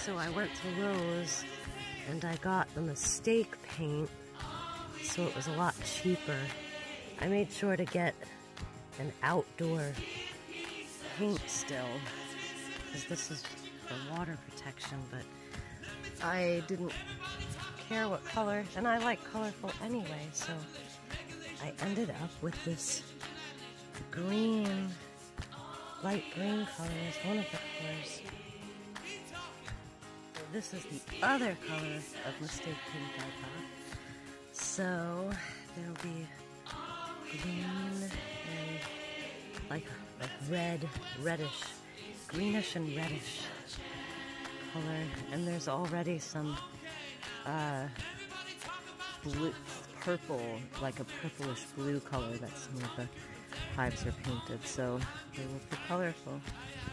So I went to Lowe's and I got the mistake paint, so it was a lot cheaper. I made sure to get an outdoor paint still, because this is for water protection, but I didn't care what color, and I like colorful anyway, so I ended up with this green, light green color as one of the colors. So this is the other color of mistake paint I got. So there'll be green and like red, reddish, greenish and reddish color, and there's already some blue, purple, like a purplish blue color that some of the hives are painted, so they will be colorful.